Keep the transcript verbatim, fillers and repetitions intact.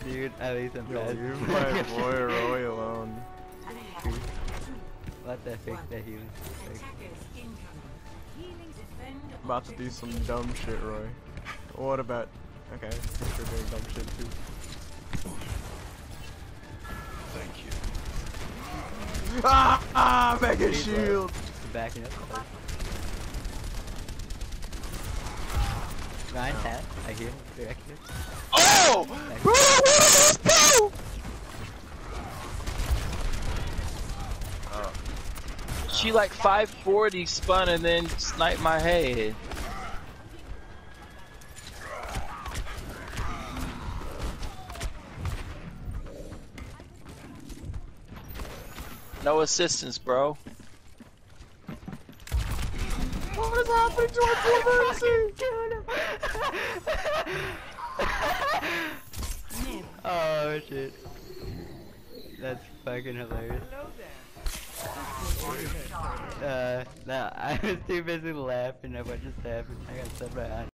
dude. At least I'm Yo, fast. leave my boy Roy alone. Let that fix that healing. About to do some dumb shit, Roy. What about? Okay, you're doing dumb shit too. Thank you. Ah! Ah! Mega He's, uh, shield! Backing up. Ryan tap. I hear him. Directly. Oh! Oh. She like five forty spun and then sniped my head. No assistance, bro. What is happening to our Oh shit. That's fucking hilarious. Uh, no, I was too busy laughing at what just happened. I got stuff right on.